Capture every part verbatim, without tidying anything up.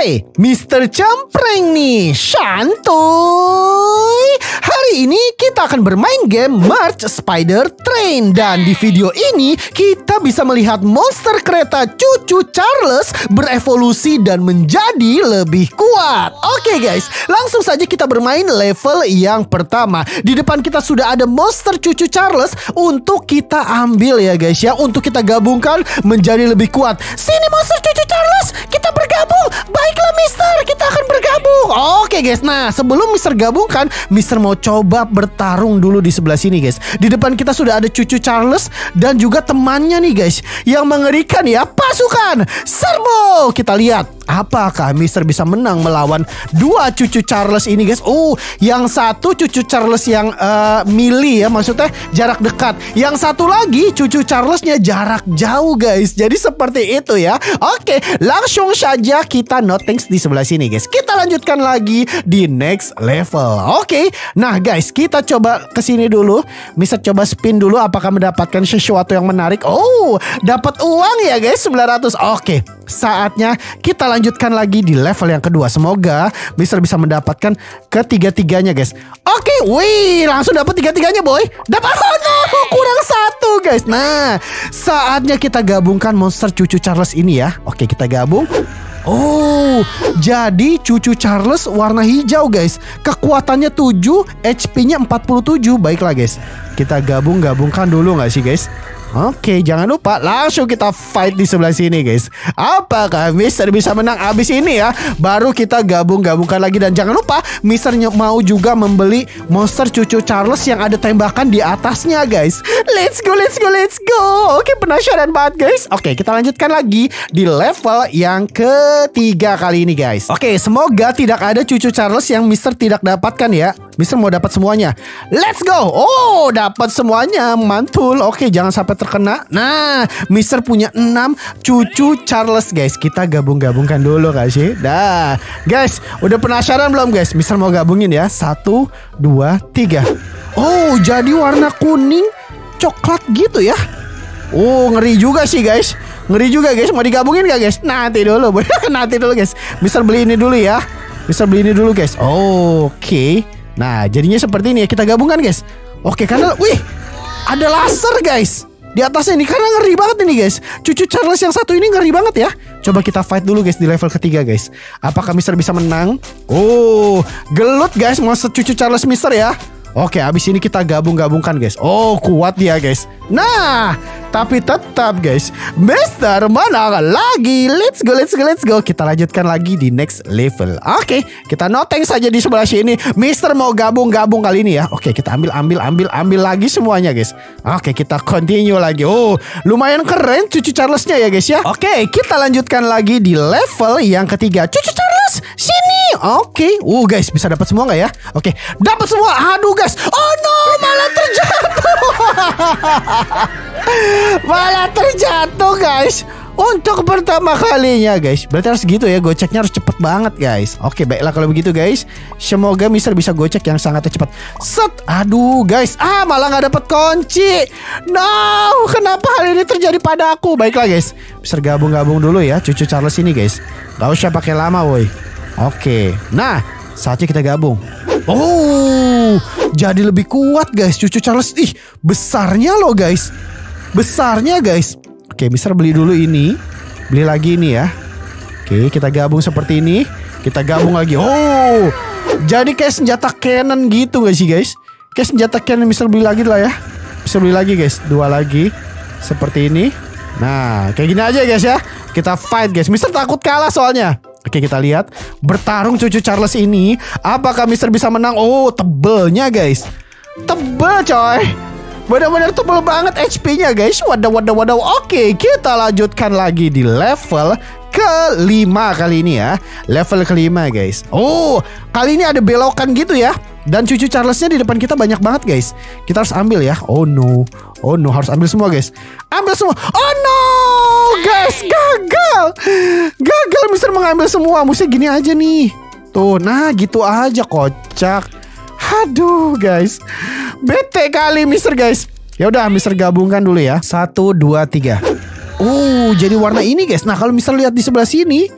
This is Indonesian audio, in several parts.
Hai, mister Cempreng nih, santuy. Hari ini kita akan bermain game March Spider Train. Dan di video ini kita bisa melihat monster kereta cucu Charles berevolusi dan menjadi lebih kuat. Oke guys, langsung saja kita bermain level yang pertama. Di depan kita sudah ada monster cucu Charles untuk kita ambil ya guys ya, untuk kita gabungkan menjadi lebih kuat. Sini monster cucu Charles, kita bergabung. Baiklah mister, kita akan bergabung. Oke guys, nah sebelum mister gabungkan, mister mau coba bertarung dulu di sebelah sini guys. Di depan kita sudah ada cucu Charles dan juga temannya nih guys, yang mengerikan ya. Pasukan serbu. Kita lihat apakah mister bisa menang melawan dua cucu Charles ini guys. Oh, yang satu cucu Charles yang uh, melee ya, maksudnya jarak dekat. Yang satu lagi cucu Charlesnya jarak jauh guys. Jadi seperti itu ya. Oke, langsung saja kita notings di sebelah sini guys. Kita lanjutkan lagi di next level. Oke, nah guys, kita coba kesini dulu. mister coba spin dulu apakah mendapatkan sesuatu yang menarik. Oh, dapat uang ya guys, sembilan ratus. Oke, saatnya kita lanjutkan lagi di level yang kedua. Semoga mister bisa mendapatkan ketiga-tiganya guys. Oke, wih, langsung dapat tiga-tiganya boy. Dapat, oh no, kurang satu guys. Nah, saatnya kita gabungkan monster cucu Charles ini ya. Oke, kita gabung. Oh, jadi cucu Charles warna hijau guys. Kekuatannya tujuh, H P-nya empat puluh tujuh. Baiklah guys, kita gabung-gabungkan dulu gak sih guys? Oke, jangan lupa langsung kita fight di sebelah sini guys. Apakah mister bisa menang abis ini ya? Baru kita gabung-gabungkan lagi. Dan jangan lupa mister mau juga membeli monster cucu Charles yang ada tembakan di atasnya guys. Let's go, let's go, let's go. Oke, penasaran banget guys. Oke, kita lanjutkan lagi di level yang ketiga kali ini guys. Oke, semoga tidak ada cucu Charles yang mister tidak dapatkan ya. mister mau dapat semuanya. Let's go. Oh, dapat semuanya, mantul. Oke, jangan sampai terkena. Nah, mister punya enam cucu Charles guys. Kita gabung-gabungkan dulu gak sih? Dah, guys, udah penasaran belum guys? mister mau gabungin ya. Satu, dua, tiga. Oh, jadi warna kuning coklat gitu ya. Oh, ngeri juga sih guys. Ngeri juga guys. Mau digabungin gak guys? Nanti dulu. Nanti dulu guys. mister beli ini dulu ya. mister beli ini dulu guys. Oh, oke okay. Nah, jadinya seperti ini ya. Kita gabungkan guys. Oke, karena wih, ada laser guys di atasnya ini, karena ngeri banget ini guys. Cucu Charles yang satu ini ngeri banget ya. Coba kita fight dulu guys di level ketiga guys. Apakah mister bisa menang? Oh, gelut guys monster cucu Charles mister ya. Oke, abis ini kita gabung-gabungkan guys. Oh, kuat dia guys. Nah, tapi tetap guys, mister menang lagi. Let's go, let's go, let's go. Kita lanjutkan lagi di next level. Oke, kita noteng saja di sebelah sini. mister mau gabung-gabung kali ini ya. Oke, kita ambil, ambil, ambil, ambil lagi semuanya guys. Oke, kita continue lagi. Oh, lumayan keren cucu Charlesnya ya guys ya. Oke, kita lanjutkan lagi di level yang ketiga. Cucu Charles, sini. Oke, uh guys, bisa dapat semua nggak ya? Oke, dapat semua. Aduh guys. Oh no, malah terjatuh. Malah terjatuh guys. Untuk pertama kalinya guys. Berarti harus gitu ya, goceknya harus cepet banget guys. Oke, baiklah kalau begitu guys. Semoga mister bisa gocek yang sangat cepat. Set. Aduh guys, ah malah nggak dapet kunci. No, kenapa hal ini terjadi pada aku? Baiklah guys, mister gabung-gabung dulu ya cucu Charles ini guys. Gak usah pakai lama woi. Oke, nah saatnya kita gabung. Oh, jadi lebih kuat guys cucu Charles. Ih, besarnya loh guys. Besarnya guys. Oke, mister beli dulu ini. Beli lagi ini ya. Oke, kita gabung seperti ini. Kita gabung lagi. Oh, jadi kayak senjata cannon gitu gak sih guys? Kayak senjata cannon. mister beli lagi lah ya. mister beli lagi guys. Dua lagi. Seperti ini. Nah, kayak gini aja guys ya. Kita fight guys. mister takut kalah soalnya. Oke, kita lihat bertarung cucu Charles ini. Apakah mister bisa menang? Oh, tebelnya guys. Tebel coy. Benar-benar tebel banget H P-nya guys. Wadaw, wadaw, wadaw. Oke, kita lanjutkan lagi di level kelima kali ini ya. Level kelima guys. Oh, kali ini ada belokan gitu ya. Dan cucu Charlesnya di depan kita banyak banget guys. Kita harus ambil ya. Oh no. Oh no, harus ambil semua guys. Ambil semua. Oh no guys, gagal. Gagal mister mengambil semua. Mesti gini aja nih. Tuh, nah gitu aja kocak. Aduh guys, bete kali mister guys. Ya udah, mister gabungkan dulu ya. Satu, dua, tiga. Oh, jadi warna ini guys. Nah, kalau mister lihat di sebelah sini,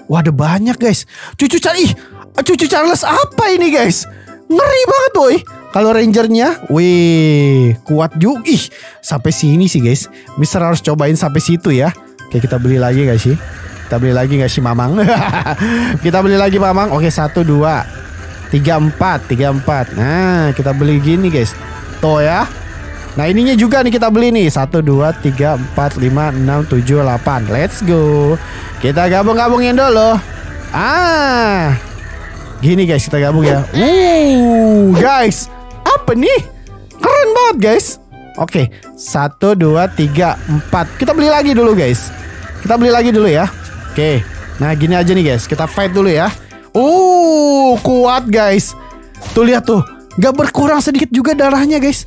Wah, ada banyak guys. Cucu Charles, ih, Cucu Charles apa ini guys? Ngeri banget boy. Kalau rangernya, wih, kuat juga. Ih, sampai sini sih guys. Mister harus cobain sampai situ ya. Oke, kita beli lagi guys sih. Kita beli lagi gak sih Mamang? Kita beli lagi Mamang. Oke, satu, dua, tiga, empat, tiga, empat. Nah, kita beli gini guys. Tuh ya. Nah, ininya juga nih kita beli nih. Satu, dua, tiga, empat, lima, enam, tujuh, delapan. Let's go. Kita gabung-gabungin dulu. Ah, gini guys, kita gabung ya. Uh, guys, apa nih? Keren banget guys. Oke, satu, dua, tiga, empat. Kita beli lagi dulu guys. Kita beli lagi dulu ya. Oke, nah gini aja nih guys. Kita fight dulu ya. Uh, kuat guys. Tuh lihat tuh, gak berkurang sedikit juga darahnya guys.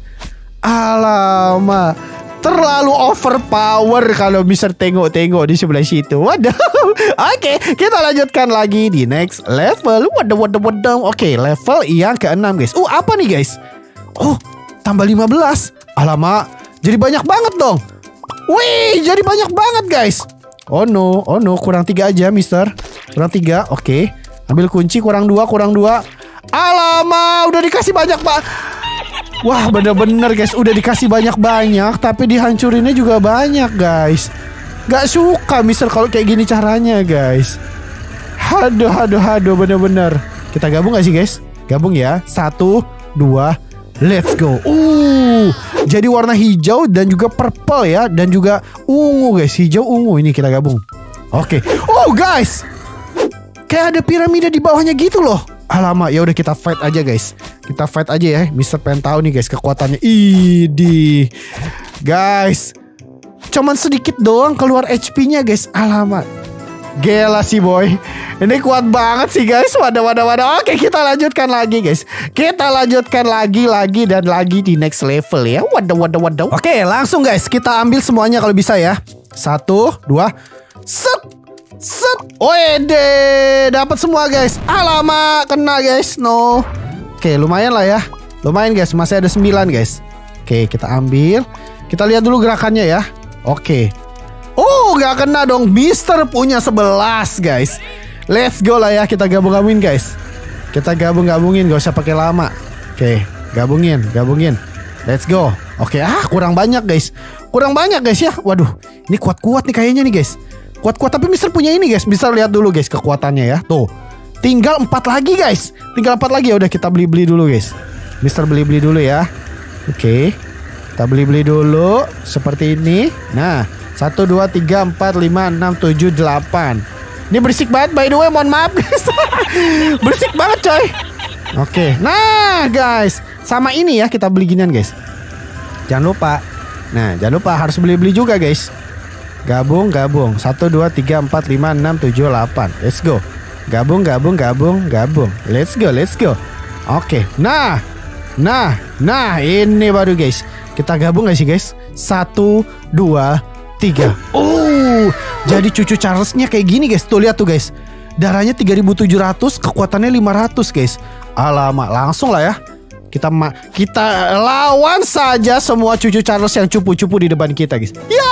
Alamak, terlalu overpower kalau Mister tengok-tengok di sebelah situ. Waduh. Oke, kita lanjutkan lagi di next level. Waduh, waduh, waduh. Oke, level yang keenam guys. Uh, apa nih guys? Oh, tambah lima belas. Alamak, jadi banyak banget dong. Wih, jadi banyak banget guys. Oh no, oh no, kurang tiga aja Mister. Kurang tiga, oke. Ambil kunci, kurang dua, kurang dua. Alamak, udah dikasih banyak pak. Wah, bener-bener guys, udah dikasih banyak-banyak, tapi dihancurinnya juga banyak guys. Gak suka Mister kalau kayak gini caranya guys. Aduh, aduh, aduh, bener-bener. Kita gabung gak sih guys? Gabung ya. Satu, dua, let's go. Uh, jadi warna hijau dan juga purple ya, dan juga ungu guys. Hijau ungu ini kita gabung. Oke. Oh guys, kayak ada piramida di bawahnya gitu loh. Alamak, ya udah kita fight aja guys. Kita fight aja ya. Mister pengen tahu nih guys kekuatannya. Idi, guys, cuman sedikit doang keluar H P-nya guys. Alamak, gila sih boy. Ini kuat banget sih guys. Wadah, wadah, wadah. Oke, kita lanjutkan lagi guys. Kita lanjutkan lagi, lagi dan lagi di next level ya. Wadah, wadah, wadah. Oke, langsung guys, kita ambil semuanya kalau bisa ya. Satu, dua, set. Set. Wede, dapat semua guys. Alamak, kena guys. No. Oke, lumayan lah ya. Lumayan guys, masih ada sembilan guys. Oke, kita ambil. Kita lihat dulu gerakannya ya. Oke. Oh, gak kena dong. Mister punya sebelas guys. Let's go lah ya, kita gabung-gabungin guys. Kita gabung-gabungin, gak usah pakai lama. Oke, gabungin, gabungin. Let's go. Oke, ah kurang banyak guys. Kurang banyak guys ya. Waduh, ini kuat-kuat nih kayaknya nih guys. Kuat-kuat, tapi Mister punya ini guys. Mister lihat dulu guys kekuatannya ya. Tuh, tinggal empat lagi guys. Tinggal empat lagi ya. Udah kita beli-beli dulu guys. Mister beli-beli dulu ya. Oke, kita beli-beli dulu seperti ini. Nah, satu, dua, tiga, empat, lima, enam, tujuh, delapan. Ini berisik banget by the way, mohon maaf guys. Berisik banget coy. Oke, nah guys, sama ini ya kita beli ginian guys. Jangan lupa. Nah, jangan lupa harus beli-beli juga guys. Gabung, gabung. Satu, dua, tiga, empat, lima, enam, tujuh, delapan. Let's go. Gabung, gabung, gabung, gabung. Let's go, let's go. Oke, nah. Nah, nah ini baru guys. Kita gabung gak sih guys? Satu, dua, tiga. Oh, jadi cucu Charles-nya kayak gini guys. Tuh lihat tuh guys. Darahnya tiga ribu tujuh ratus, kekuatannya lima ratus guys. Alamak, langsung lah ya. Kita ma kita lawan saja semua cucu Charles yang cupu-cupu di depan kita guys. Ya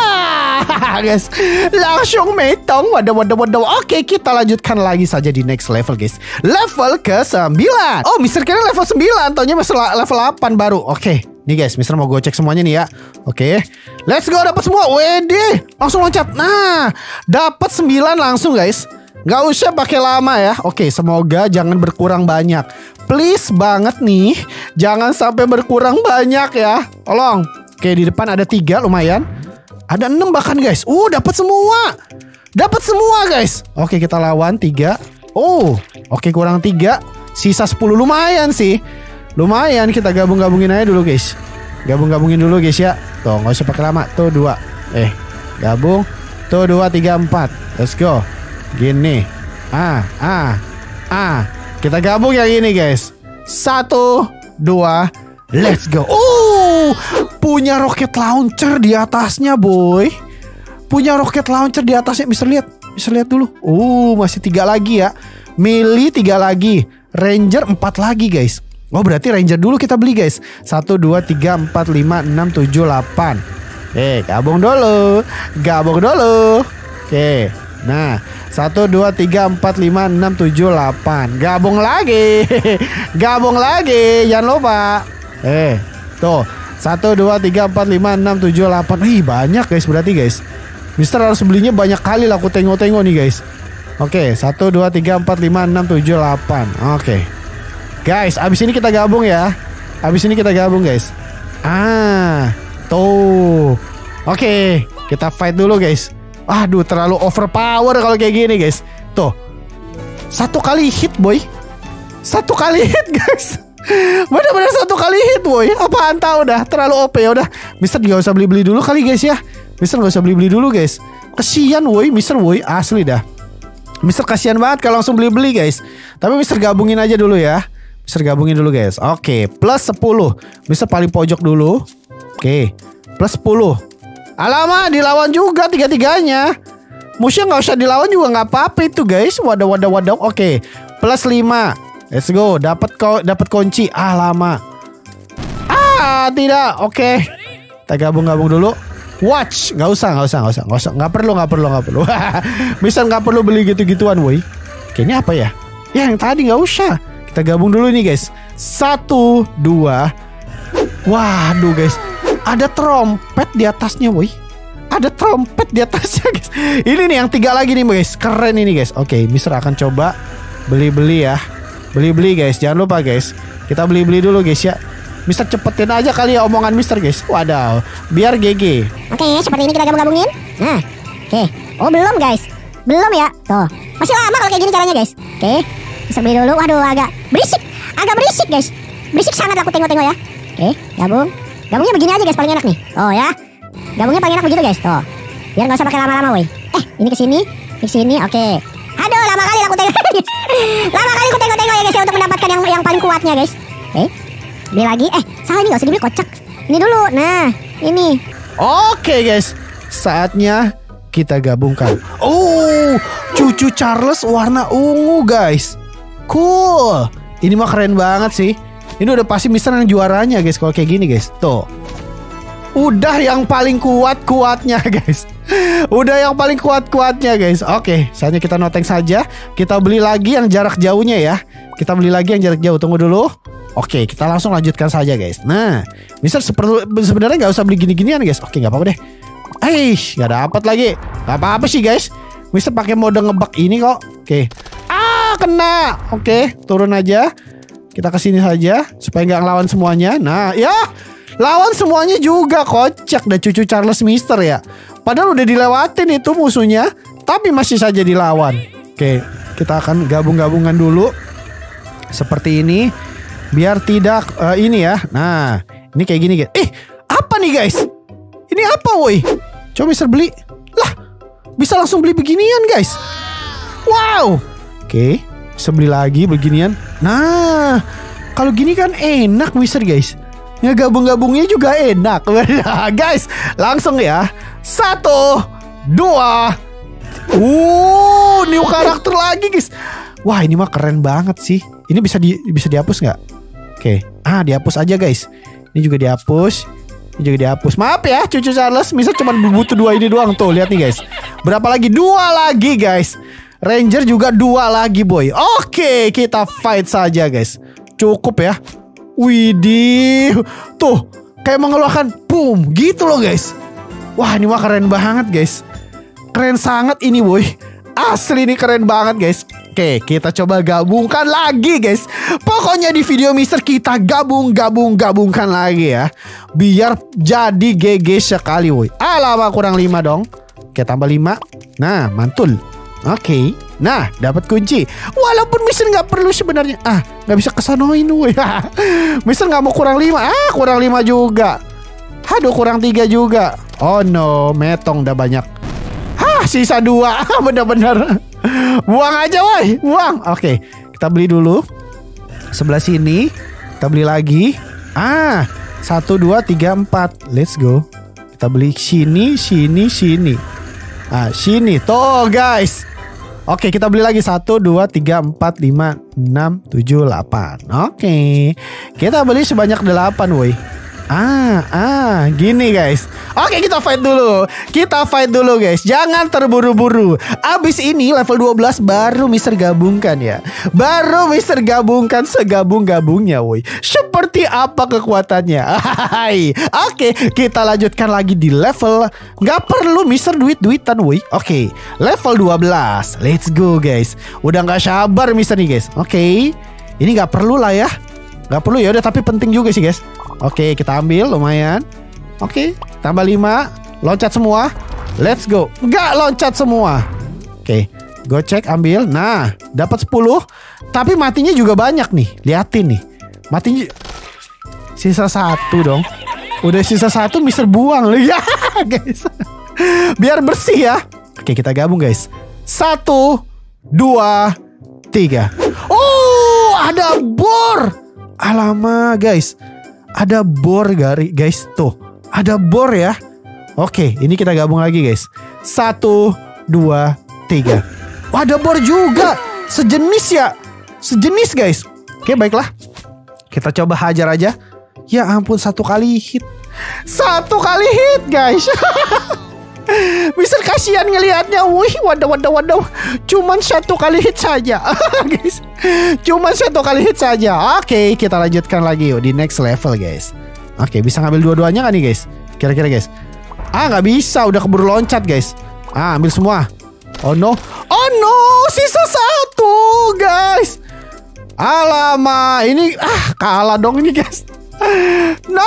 guys, langsung metong. Waduh, waduh, waduh. Oke, kita lanjutkan lagi saja di next level guys. Level ke sembilan. Oh, Mister kira level sembilan, taunya Mister level delapan baru. Oke, nih guys, Mister mau gocek semuanya nih ya. Oke, let's go, dapat semua. Wede, langsung loncat. Nah, dapat sembilan langsung guys. Gak usah pakai lama ya. Oke, semoga jangan berkurang banyak. Please banget nih, jangan sampai berkurang banyak ya. Tolong. Oke, di depan ada tiga, lumayan. Ada enam bahkan guys. Uh, dapat semua. Dapat semua guys. Oke, kita lawan tiga. Oh, oke, kurang tiga. Sisa sepuluh, lumayan sih. Lumayan, kita gabung-gabungin aja dulu guys. Gabung-gabungin dulu guys ya. Tuh, gak usah pakai lama. Tuh, dua. Eh, gabung. Tuh, dua, tiga, empat. Let's go. Gini. Ah, ah, ah. Kita gabung yang ini guys. Satu, dua, let's go. Oh, punya rocket launcher di atasnya boy. Punya rocket launcher di atasnya. Bisa lihat, bisa lihat dulu. Oh, masih tiga lagi ya. Melee tiga lagi. Ranger empat lagi guys. Oh, berarti Ranger dulu kita beli guys. Satu, dua, tiga, empat, lima, enam, tujuh, delapan. Eh, gabung dulu. Gabung dulu. Oke, Nah, satu, dua, tiga, empat, lima, enam, tujuh, delapan. Gabung lagi. Gabung lagi. Jangan lupa. Eh, tuh. Satu, dua, tiga, empat, lima, enam, tujuh, delapan. Ih, banyak guys berarti guys. Mister harus belinya banyak kali lah. Aku tengok-tengok nih guys. Oke, satu, dua, tiga, empat, lima, enam, tujuh, delapan. Oke. Guys, abis ini kita gabung ya. Abis ini kita gabung guys. Ah, tuh. Oke, kita fight dulu guys. Aduh, terlalu overpower kalau kayak gini guys. Tuh, satu kali hit boy. Satu kali hit guys. Bener-bener satu kali hit boy. Apaan tahu dah, terlalu O P. Udah, Mister gak usah beli-beli dulu kali guys ya. Mister gak usah beli-beli dulu guys. Kesian woi, Mister woi, asli dah. Mister kasihan banget kalau langsung beli-beli guys. Tapi Mister gabungin aja dulu ya. Mister gabungin dulu guys. Oke, plus sepuluh. Mister paling pojok dulu. Oke, plus sepuluh. Alamak, dilawan juga tiga-tiganya. Musuhnya nggak usah dilawan juga nggak apa-apa itu guys. Waduh, waduh, waduh. Oke, plus lima. Let's go. Dapat ko dapat kunci. Ah, lama. Ah, tidak. Oke. Kita gabung-gabung dulu. Watch. Nggak usah, nggak usah, nggak usah, nggak usah. Nggak perlu, nggak perlu, nggak perlu. Misal nggak perlu beli gitu-gituan, woi. Kayaknya apa ya? Ya, yang tadi nggak usah. Kita gabung dulu nih guys. Satu, dua. Waduh guys. Ada trompet di atasnya, woi. Ada trompet di atasnya, guys. Ini nih yang tiga lagi nih, guys. Keren ini, guys. Oke, Mister akan coba beli-beli ya. Beli-beli, guys. Jangan lupa, guys. Kita beli-beli dulu, guys ya. Mister cepetin aja kali ya omongan Mister, guys. Waduh, biar G G. Oke, seperti ini kita gabung-gabungin. Nah, oke. Oh, belum, guys. Belum ya. Tuh. Masih lama kalau kayak gini caranya, guys. Oke. Mister beli dulu. Waduh, agak berisik. Agak berisik, guys. Berisik sangat aku tengok-tengok ya. Oke, gabung. Gabungnya begini aja guys, paling enak nih. Oh ya, gabungnya paling enak begitu guys. Tuh, biar nggak usah pakai lama-lama, woi. Eh, ini ke sini, ke sini. Oke. Aduh, lama kali aku tengok. Lama kali aku tengok-tengok ya guys ya untuk mendapatkan yang yang paling kuatnya guys. Oke. Beli lagi. Eh, salah ini nggak usah dibeli, kocak. Ini dulu. Nah, ini. Oke guys, saatnya kita gabungkan. Oh, cucu Charles warna ungu guys. Cool. Ini mah keren banget sih. Ini udah pasti Mister yang juaranya guys kalau kayak gini guys. Tuh. Udah yang paling kuat-kuatnya guys. Udah yang paling kuat-kuatnya guys. Oke, saatnya kita noteng saja. Kita beli lagi yang jarak jauhnya ya. Kita beli lagi yang jarak jauh. Tunggu dulu. Oke, kita langsung lanjutkan saja guys. Nah, Mister sebenarnya nggak usah beli gini-ginian guys. Oke, nggak apa-apa deh. Eish, nggak dapat lagi. Nggak apa-apa sih guys. Mister pakai mode ngebug ini kok. Oke. Ah, kena. Oke, turun aja. Kita kesini saja supaya nggak ngelawan semuanya. Nah, ya lawan semuanya juga, kocak dah cucu Charles Mister ya. Padahal udah dilewatin itu musuhnya, tapi masih saja dilawan. Oke, kita akan gabung-gabungan dulu seperti ini, biar tidak uh, ini ya. Nah, ini kayak gini guys. Eh, apa nih guys? Ini apa, woi? Coba Mister beli. Lah, bisa langsung beli beginian guys. Wow. Oke, bisa beli lagi beginian. Nah, kalau gini kan enak Mister guys. Ya gabung-gabungnya juga enak. Guys, langsung ya. Satu, dua. Uh, new karakter lagi guys. Wah, ini mah keren banget sih. Ini bisa di bisa dihapus nggak? Oke, ah dihapus aja guys. Ini juga dihapus. Ini juga dihapus. Maaf ya, cucu Charles. Mister cuma butuh dua ini doang tuh. Lihat nih guys. Berapa lagi? Dua lagi guys. Ranger juga dua lagi boy. Oke, kita fight saja guys. Cukup ya. Widih. Tuh, kayak mengeluarkan boom gitu loh guys. Wah, ini mah keren banget guys. Keren sangat ini boy. Asli ini keren banget guys. Oke, kita coba gabungkan lagi guys. Pokoknya di video Mister kita gabung-gabung-gabungkan lagi ya. Biar jadi G G sekali woy. Alamak, kurang lima dong. Oke, tambah lima. Nah, mantul. Oke, nah dapat kunci. Walaupun Mister nggak perlu sebenarnya. Ah, nggak bisa kesanoin woy. Mister nggak mau kurang lima. Ah, kurang lima juga. Aduh, kurang tiga juga. Oh no, metong udah banyak. Hah, sisa dua. Bener-bener. Buang aja woy, buang. Oke, kita beli dulu. Sebelah sini. Kita beli lagi. Ah, satu, dua, tiga, empat. Let's go. Kita beli sini, sini, sini. Ah, sini. Tuh guys. Oke, kita beli lagi. Satu, dua, tiga, empat, lima, enam, tujuh, delapan. Oke, kita beli sebanyak delapan woy. Ah, ah, gini guys. Oke, kita fight dulu. Kita fight dulu guys. Jangan terburu-buru. Abis ini level dua belas baru Mister gabungkan ya. Baru Mister gabungkan segabung-gabungnya woi. Seperti apa kekuatannya? Hai. Oke, kita lanjutkan lagi di level. Nggak perlu Mister duit-duitan woi. Oke, level dua belas. Let's go guys. Udah nggak sabar Mister nih guys. Oke. Ini nggak perlu lah ya. Nggak perlu ya udah, tapi penting juga sih guys. Oke, kita ambil lumayan. Oke, tambah lima. Loncat semua. Let's go. Nggak loncat semua. Oke, go cek ambil. Nah, dapat sepuluh. Tapi matinya juga banyak nih. Liatin nih. Matinya sisa satu dong. Udah sisa satu Mister buang. Ya guys. Biar bersih ya. Oke, kita gabung guys. Satu, dua, tiga. Oh, ada bor. Alamak guys. Ada bor gari guys. Tuh, ada bor ya. Oke, ini kita gabung lagi guys. Satu, dua, tiga. Wah, ada bor juga. Sejenis ya. Sejenis guys. Oke, baiklah. Kita coba hajar aja. Ya ampun, satu kali hit. Satu kali hit guys. Mister kasihan ngelihatnya. Wih, waduh, waduh, waduh. Cuman satu kali hit saja. Guys, cuman satu kali hit saja. Oke, kita lanjutkan lagi yuk di next level guys. Oke, bisa ngambil dua-duanya gak nih guys? Kira-kira guys. Ah, nggak bisa, udah keburu loncat guys. Ah, ambil semua. Oh no. Oh no, sisa satu guys. Alamak, ini ah kalah dong ini guys. No.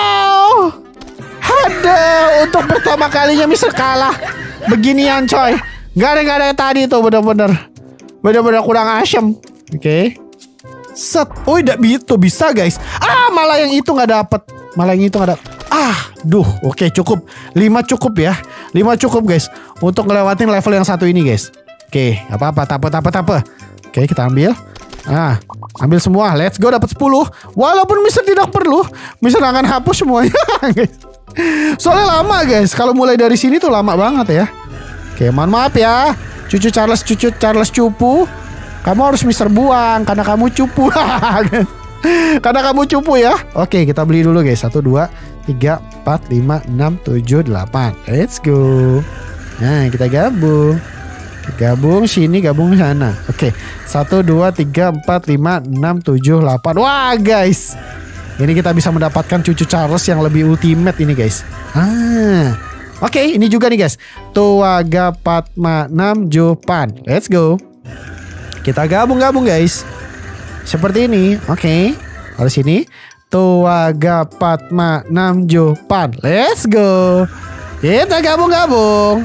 Ada, untuk pertama kalinya Mister kalah. Beginian coy. Gak ada, gak ada tadi tuh, bener-bener bener-bener kurang asem. Oke, okay. Set. Oh, tidak itu bisa guys. Ah, malah yang itu gak dapet. Malah yang itu gak dapet. Ah, duh. Oke, okay, cukup. lima cukup ya. lima cukup guys untuk ngelewatin level yang satu ini guys. Oke, okay, apa-apa, tape, tape, tape. Oke, okay, kita ambil. Ah, ambil semua. Let's go, dapat sepuluh. Walaupun Mister tidak perlu, Mister akan hapus semuanya guys. Soalnya lama guys. Kalau mulai dari sini tuh lama banget ya. Oke, mohon maaf ya cucu Charles, cucu Charles cupu. Kamu harus Mister buang karena kamu cupu. Karena kamu cupu ya. Oke, kita beli dulu guys. Satu, dua, tiga, empat, lima, enam, tujuh, delapan. Let's go. Nah, kita gabung. Gabung sini, gabung sana. Oke, satu, dua, tiga, empat, lima, enam, tujuh, delapan. Wah guys, ini kita bisa mendapatkan cucu Charles yang lebih ultimate ini guys. Ah, oke, okay, ini juga nih guys. Tuaga Padma enam Jopan. Let's go. Kita gabung-gabung guys. Seperti ini. Oke, okay. Harus sini. Tuaga Padma enam Jopan. Let's go. Kita gabung-gabung.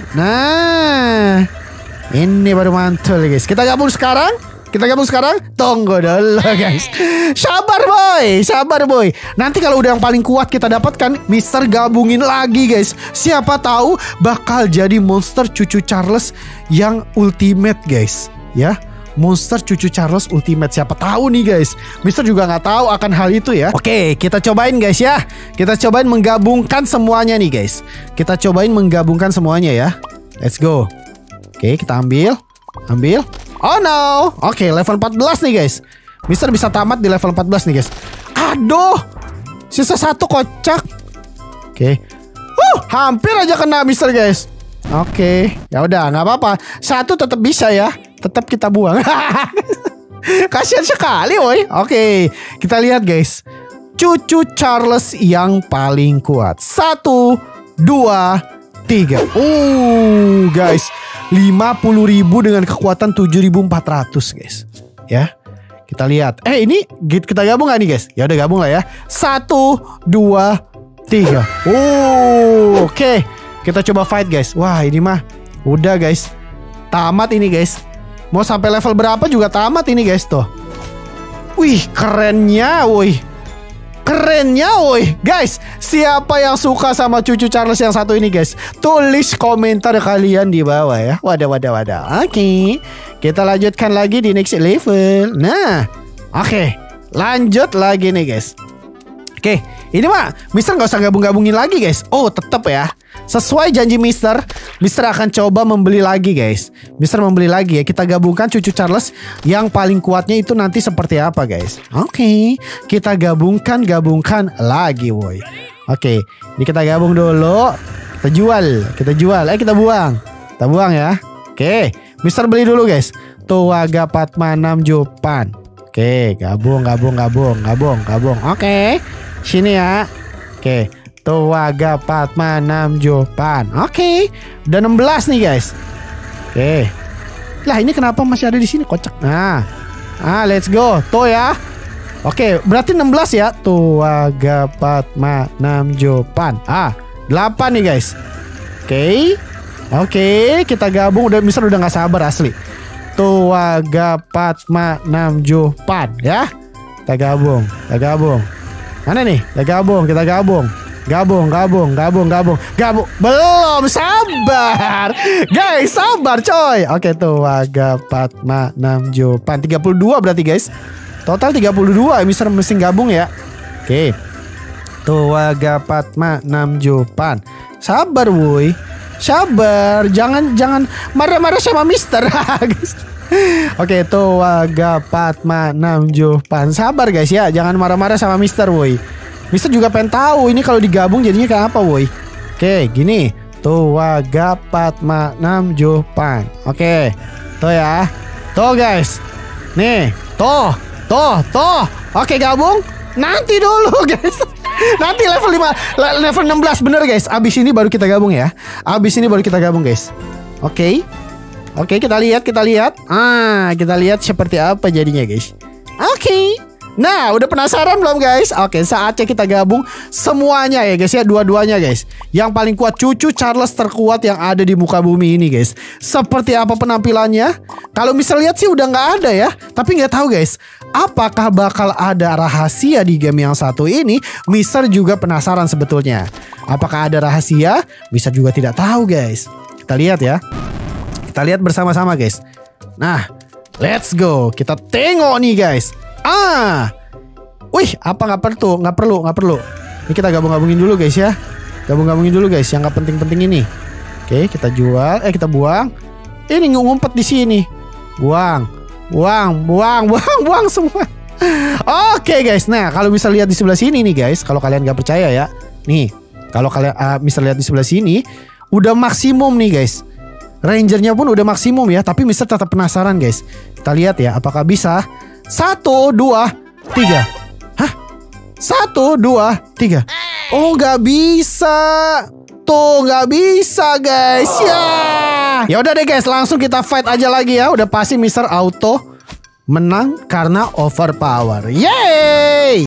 Nah, ini baru mantul guys. Kita gabung sekarang. Kita gabung sekarang. Tunggu dulu guys. Sabar boy. Sabar boy. Nanti kalau udah yang paling kuat kita dapatkan, Mister gabungin lagi guys. Siapa tahu bakal jadi monster cucu Charles yang ultimate guys. Ya, monster cucu Charles ultimate. Siapa tahu nih guys. Mister juga nggak tahu akan hal itu ya. Oke, kita cobain guys ya. Kita cobain menggabungkan semuanya nih guys. Kita cobain menggabungkan semuanya ya. Let's go. Oke, kita ambil. Ambil. Oh no. Oke, level empat belas nih guys. Mister bisa tamat di level empat belas nih guys. Aduh, sisa satu kocak. Oke. Huh, hampir aja kena Mister guys. Oke, ya udah nggak apa-apa. Satu tetap bisa ya. Tetap kita buang. Kasian sekali woi. Oke, kita lihat guys. Cucu Charles yang paling kuat. Satu, dua, tiga. Uh, guys, lima puluh ribu dengan kekuatan tujuh ribu empat ratus guys. Ya, kita lihat. Eh, ini kita gabung gak nih guys? Ya udah gabung lah ya. Satu, dua, tiga. Uh, oke. Okay. Kita coba fight guys. Wah, ini mah udah guys. Tamat ini guys. Mau sampai level berapa juga tamat ini guys tuh. Wih, kerennya woi. Kerennya woi. Guys, siapa yang suka sama cucu Charles yang satu ini guys? Tulis komentar kalian di bawah ya. Wadah, wadah, wadah. Oke, okay. Kita lanjutkan lagi di next level. Nah, oke, okay. Lanjut lagi nih guys. Oke, okay. Ini mah Mister gak usah gabung-gabungin lagi guys. Oh, tetap ya. sesuai janji Mister, Mister akan coba membeli lagi guys. Mister membeli lagi ya. Kita gabungkan cucu Charles yang paling kuatnya itu nanti seperti apa guys. Oke, okay. Kita gabungkan, gabungkan lagi woi. Oke, okay. Ini kita gabung dulu. Kita jual, kita jual. Eh kita buang, kita buang ya. Oke, okay. Mister beli dulu guys. Tuaga Padma enam Jopan. Oke, okay. Gabung, gabung, gabung, gabung, gabung. Oke, okay. Sini ya. Oke. Okay. Tuaga Padma enam Jopan. Oke, okay. Udah enam belas nih guys. Oke, okay. Lah ini kenapa masih ada di sini kocak. Nah, ah let's go. Tuh ya. Oke, okay. Berarti enam belas ya. Tuaga Padma enam Jopan. Ah, delapan nih guys. Oke, okay. Oke, okay. Kita gabung. Udah Mister udah nggak sabar asli. Tuaga Padma enam Jopan ya. Kita gabung, kita gabung. Mana nih? Kita gabung, kita gabung. Gabung, gabung, gabung, gabung, gabung. Belum, sabar. Guys, sabar coy. Oke, Tuaga Padma enam Jopan. tiga puluh dua berarti guys. Total tiga puluh dua. Mister mesti gabung ya. Oke. Tuaga Padma enam Jopan. Sabar woi. Sabar. Jangan jangan marah-marah sama Mister. Oke, Tuaga Padma enam Jopan. Sabar guys ya. Jangan marah-marah sama Mister woi. Mister juga pengen tahu ini kalau digabung jadinya kayak apa woi. Oke, gini. Tuaga Padma enam Jopan. Oke. Tuh ya. Tuh guys. Nih, tuh, tuh, tuh. Oke, gabung. Nanti dulu guys. Nanti level lima, level enam belas bener guys. Abis ini baru kita gabung ya. Abis ini baru kita gabung guys. Oke. Oke, kita lihat, kita lihat. Ah, kita lihat seperti apa jadinya guys. Oke. Nah, udah penasaran belum guys? Oke, saatnya kita gabung semuanya ya guys ya, dua-duanya guys. Yang paling kuat cucu Charles terkuat yang ada di muka bumi ini guys. Seperti apa penampilannya? Kalau misalnya lihat sih udah nggak ada ya. Tapi nggak tahu guys, apakah bakal ada rahasia di game yang satu ini? Mister juga penasaran sebetulnya. Apakah ada rahasia? Mister juga tidak tahu guys. Kita lihat ya. Kita lihat bersama-sama guys. Nah, let's go. Kita tengok nih guys. Ah, wih, apa nggak perlu, nggak perlu, nggak perlu. Ini kita gabung-gabungin dulu guys ya, gabung-gabungin dulu guys, yang nggak penting-penting ini. Oke, kita jual, eh kita buang. Ini ngumpet di sini, buang, buang, buang, buang, buang semua. Oke guys, nah kalau bisa lihat di sebelah sini nih guys, kalau kalian nggak percaya ya, nih, kalau kalian uh, bisa lihat di sebelah sini, udah maksimum nih guys. Rangernya pun udah maksimum ya, tapi Mister tetap penasaran guys. Kita lihat ya, apakah bisa. Satu, dua, tiga. Hah? Satu, dua, tiga. Oh, nggak bisa. Tuh, nggak bisa, guys. Ya. Ya udah deh, guys. Langsung kita fight aja lagi ya. Udah pasti Mister Auto menang karena overpower. Yeay!